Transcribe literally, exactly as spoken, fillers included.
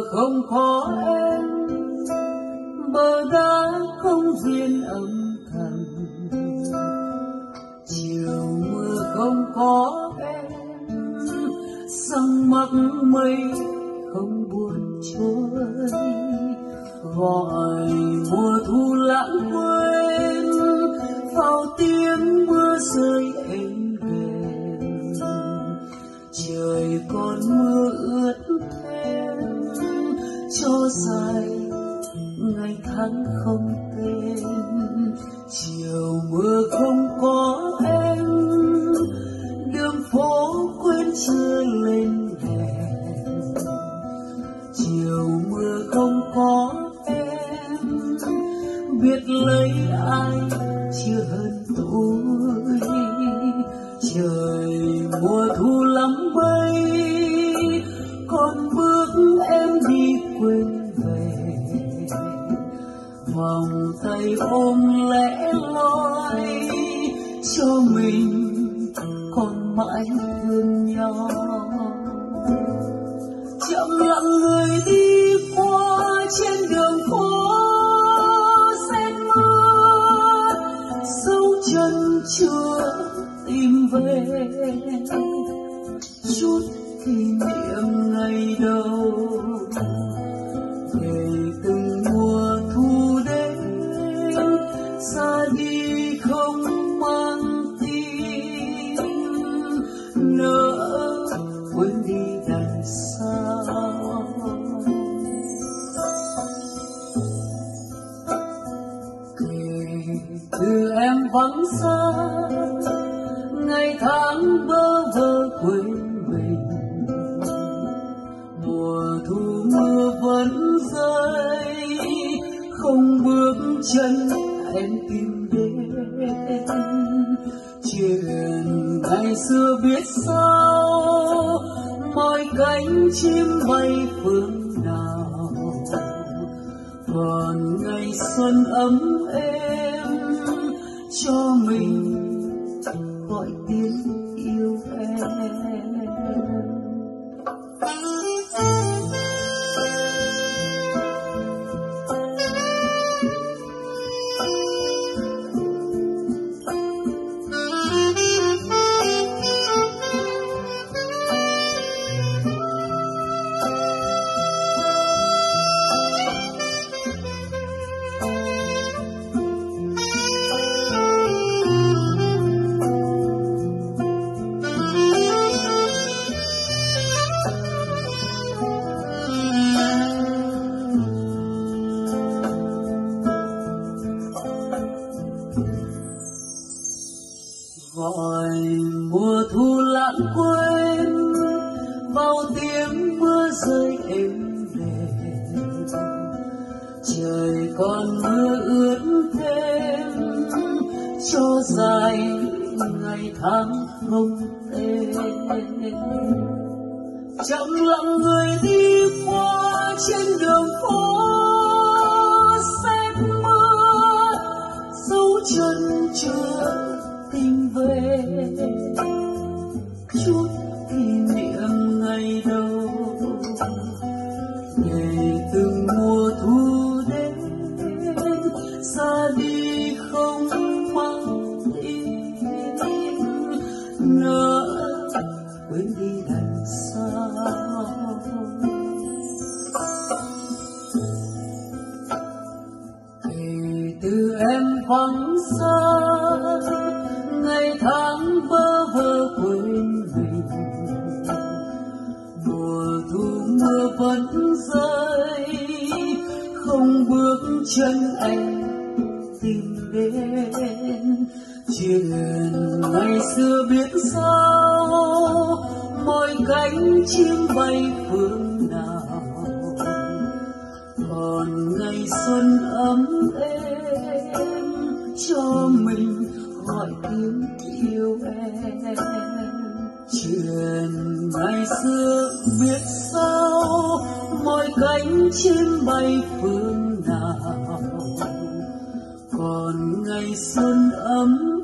không có em, bờ đá không viên âm thầm. Chiều mưa không có em, sông mắc mây không buồn trôi. Gọi mùa thu lãng quên, vào tiếng mưa rơi êm đềm. Trời còn mưa ướt thêm, cho dài ngày tháng không tên. Chiều mưa không có em, đường phố quên chưa lên đèn. Chiều mưa không có em, biết lấy ai chưa hơn tôi. Trời mùa thu lắm bay, con bước em đi quên về. Vòng tay ôm lẻ loi, cho mình còn mãi thương nhau. Chậm lặng người đi qua trên đường phố rét mưa, dấu chân chưa tìm về chút kỷ niệm ngày đầu. Về từng mùa thu đến, ra đi không mang tin, nỡ quên đi đằng sau. Kể từ em vắng xa, ngày tháng bơ vơ quên mình. Mùa thu mưa vẫn rơi, không bước chân em tìm đến. Chuyện ngày xưa biết sao, mọi cánh chim bay phương nào. Còn ngày xuân ấm êm, cho mình gọi tiếng yêu em. Gọi mùa thu lãng quên, bao tiếng mưa rơi êm đềm. Trời còn mưa ướt thêm, cho dài ngày tháng không tên. Chậm lặng người đi qua trên đường phố rét mưa, dấu chân chưa tìm về chút kỷ niệm ngày đầu. Ngày từng mùa thu đến, ra đi không mang tin, nỡ quên đi đằng sau. Kể từ em vắng xa, ngày tháng bơ vơ quên mình. Mùa thu mưa vẫn rơi, không bước chân anh tìm đến. Chuyện ngày xưa biết sao, mọi cánh chim bay phương nào. Còn ngày xuân ấm êm, cho mình gọi tiếng yêu em. Chuyện ngày xưa biết sao, mọi cánh chim bay phương nào. Còn ngày xuân ấm